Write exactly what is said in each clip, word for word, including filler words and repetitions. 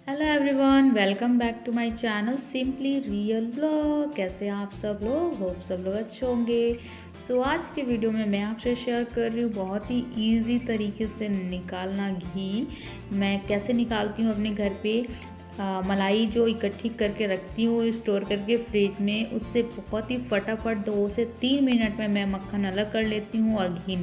Hello everyone, welcome back to my channel simply real blog. कैसे हैं आप सब लोग? होप सब लोग अच्छे होंगे। सो so, आज के वीडियो में मैं आपसे शेयर कर रही हूँ बहुत ही इजी तरीके से निकालना घी। मैं कैसे निकालती हूँ अपने घर पे। आ, मलाई जो इकट्ठी करके रखती हूँ स्टोर करके फ्रिज में, उससे बहुत ही फटाफट दो से तीन मिनट में मैं मक्खन अलग कर लेती हूँ और घी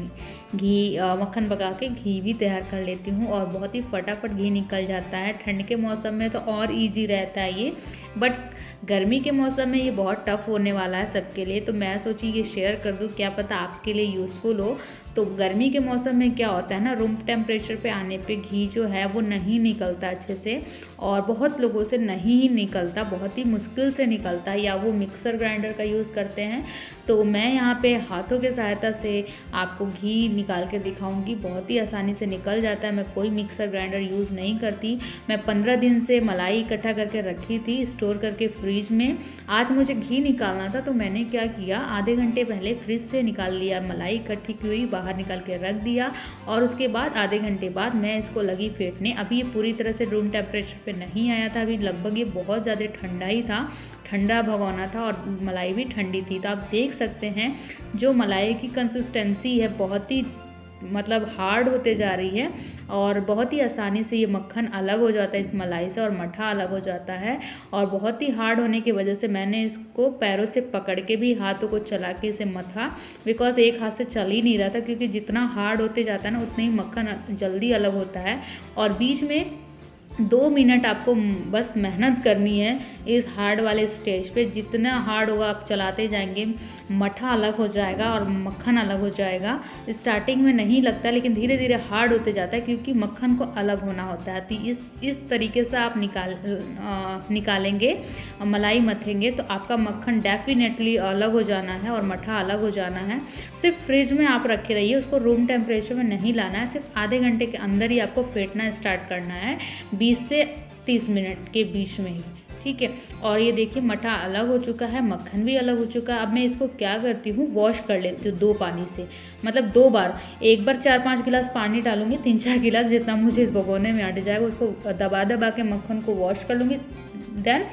घी मक्खन पका के घी भी तैयार कर लेती हूँ और बहुत ही फटाफट घी निकल जाता है। ठंड के मौसम में तो और इजी रहता है ये, बट गर्मी के मौसम में ये बहुत टफ होने वाला है सबके लिए। तो मैं सोची ये शेयर कर दूँ, क्या पता आपके लिए यूज़फुल हो। तो गर्मी के मौसम में क्या होता है ना, रूम टेम्परेचर पे आने पे घी जो है वो नहीं निकलता अच्छे से, और बहुत लोगों से नहीं ही निकलता, बहुत ही मुश्किल से निकलता है, या वो मिक्सर ग्राइंडर का यूज़ करते हैं। तो मैं यहाँ पे हाथों की सहायता से आपको घी निकाल के दिखाऊंगी। बहुत ही आसानी से निकल जाता है। मैं कोई मिक्सर ग्राइंडर यूज़ नहीं करती। मैं पंद्रह दिन से मलाई इकट्ठा करके रखी थी स्टोर करके फ्रिज में। आज मुझे घी निकालना था तो मैंने क्या किया, आधे घंटे पहले फ्रिज से निकाल लिया मलाई इकट्ठी की हुई, बाहर निकाल के रख दिया, और उसके बाद आधे घंटे बाद मैं इसको लगी फेंटने। अभी ये पूरी तरह से रूम टेम्परेचर पे नहीं आया था, अभी लगभग ये बहुत ज़्यादा ठंडा ही था, ठंडा भगोना था, और मलाई भी ठंडी थी। तो आप देख सकते हैं जो मलाई की कंसिस्टेंसी है बहुत ही मतलब हार्ड होते जा रही है, और बहुत ही आसानी से ये मक्खन अलग हो जाता है इस मलाई से, और मट्ठा अलग हो जाता है। और बहुत ही हार्ड होने की वजह से मैंने इसको पैरों से पकड़ के भी हाथों को चला के इसे मथा, बिकॉज एक हाथ से चल ही नहीं रहा था, क्योंकि जितना हार्ड होते जाता है ना उतना ही मक्खन जल्दी अलग होता है। और बीच में दो मिनट आपको बस मेहनत करनी है इस हार्ड वाले स्टेज पे। जितना हार्ड होगा आप चलाते जाएंगे, मट्ठा अलग हो जाएगा और मक्खन अलग हो जाएगा। स्टार्टिंग में नहीं लगता, लेकिन धीरे धीरे हार्ड होते जाता है, क्योंकि मक्खन को अलग होना होता है। तो इस इस तरीके से आप निकाल आ, निकालेंगे, मलाई मथेंगे, तो आपका मक्खन डेफिनेटली अलग हो जाना है और मट्ठा अलग हो जाना है। सिर्फ फ्रिज में आप रखे रहिए, उसको रूम टेम्परेचर में नहीं लाना है। सिर्फ आधे घंटे के अंदर ही आपको फेंटना स्टार्ट करना है, बीस से तीस मिनट के बीच में ही, ठीक है। और ये देखिए मट्ठा अलग हो चुका है, मक्खन भी अलग हो चुका है। अब मैं इसको क्या करती हूँ, वॉश कर लेती हूँ दो पानी से, मतलब दो बार। एक बार चार पाँच गिलास पानी डालूंगी, तीन चार गिलास जितना मुझे इस भगोने में अट जाएगा, उसको दबा दबा के मक्खन को वॉश कर लूँगी। देन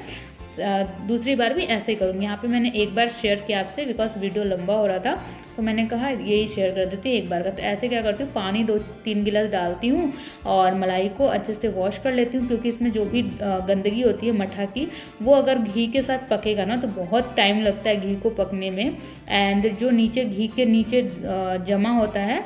दूसरी बार भी ऐसे ही करूँगी। यहाँ पे मैंने एक बार शेयर किया आपसे, बिकॉज वीडियो लंबा हो रहा था, तो मैंने कहा यही शेयर कर देती हूँ एक बार का। तो ऐसे क्या करती हूँ, पानी दो तीन गिलास डालती हूँ और मलाई को अच्छे से वॉश कर लेती हूँ, क्योंकि इसमें जो भी गंदगी होती है मट्ठा की, वो अगर घी के साथ पकेगा ना तो बहुत टाइम लगता है घी को पकने में। एंड जो नीचे घी के नीचे जमा होता है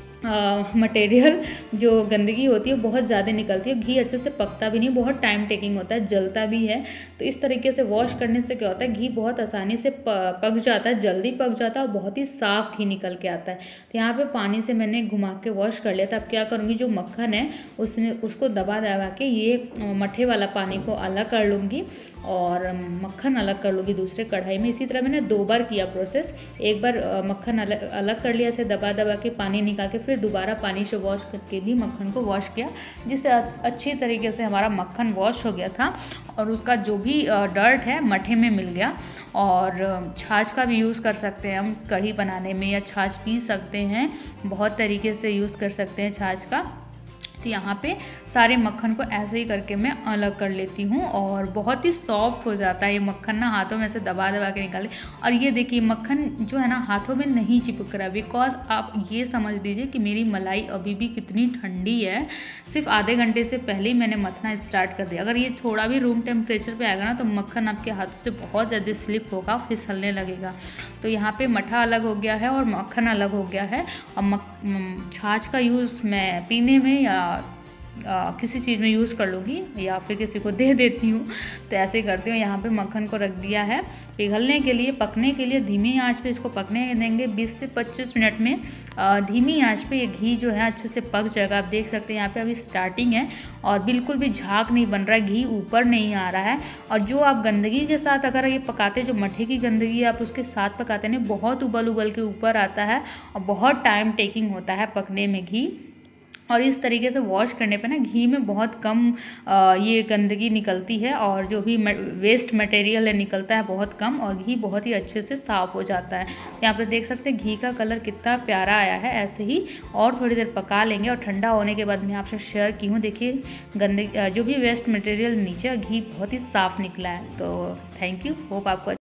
मटेरियल, जो गंदगी होती है बहुत ज़्यादा निकलती है, घी अच्छे से पकता भी नहीं, बहुत टाइम टेकिंग होता है, जलता भी है। तो इस तरीके से वॉश करने से क्या होता है, घी बहुत आसानी से पक जाता है, जल्दी पक जाता है, और बहुत ही साफ़ घी निकल के आता है। तो यहाँ पे पानी से मैंने घुमा के वॉश कर लिया था। अब क्या करूँगी, जो मक्खन है उसने उसको दबा दबा के ये मट्ठे वाला पानी को अलग कर लूँगी और मक्खन अलग कर लूँगी दूसरे कढ़ाई में। इसी तरह मैंने दो बार किया प्रोसेस। एक बार मक्खन अलग अलग कर लिया, ऐसे दबा दबा के पानी निकाल के, फिर दोबारा पानी से वॉश करके भी मक्खन को वॉश किया, जिससे अच्छी तरीके से हमारा मक्खन वॉश हो गया था, और उसका जो भी डर्ट है मट्ठे में मिल गया। और छाछ का भी यूज़ कर सकते हैं हम कढ़ी बनाने में, या छाछ पी सकते हैं, बहुत तरीके से यूज़ कर सकते हैं छाछ का। तो यहाँ पे सारे मक्खन को ऐसे ही करके मैं अलग कर लेती हूँ, और बहुत ही सॉफ्ट हो जाता है ये मक्खन ना, हाथों में से दबा दबा के निकाले। और ये देखिए मक्खन जो है ना हाथों में नहीं चिपक रहा, बिकॉज आप ये समझ लीजिए कि मेरी मलाई अभी भी कितनी ठंडी है। सिर्फ आधे घंटे से पहले ही मैंने मथना स्टार्ट कर दिया। अगर ये थोड़ा भी रूम टेम्परेचर पर आएगा ना तो मक्खन आपके हाथों से बहुत ज़्यादा स्लिप होगा, फिसलने लगेगा। तो यहाँ पर मट्ठा अलग हो गया है और मक्खन अलग हो गया है। और मक छाछ का यूज़ मैं पीने में या आ, किसी चीज़ में यूज़ कर लूँगी, या फिर किसी को दे देती हूँ। तो ऐसे करती हूँ। यहाँ पे मक्खन को रख दिया है पिघलने के लिए, पकने के लिए। धीमी आंच पे इसको पकने देंगे बीस से पच्चीस मिनट में। आ, धीमी आंच पे ये घी जो है अच्छे से पक जाएगा। आप देख सकते हैं यहाँ पे अभी स्टार्टिंग है और बिल्कुल भी झाग नहीं बन रहा है, घी ऊपर नहीं आ रहा है। और जो आप गंदगी के साथ अगर ये पकाते, जो मट्ठे की गंदगी आप उसके साथ पकाते हैं, बहुत उबल उबल के ऊपर आता है और बहुत टाइम टेकिंग होता है पकने में घी। और इस तरीके से वॉश करने पे ना घी में बहुत कम आ, ये गंदगी निकलती है और जो भी वेस्ट मटेरियल है निकलता है बहुत कम, और घी बहुत ही अच्छे से साफ़ हो जाता है। यहाँ पे देख सकते हैं घी का कलर कितना प्यारा आया है। ऐसे ही और थोड़ी देर पका लेंगे और ठंडा होने के बाद मैं आपसे शेयर की हूँ। देखिए गंदगी जो भी वेस्ट मटेरियल नीचे, घी बहुत ही साफ़ निकला है। तो थैंक यू, होप आपको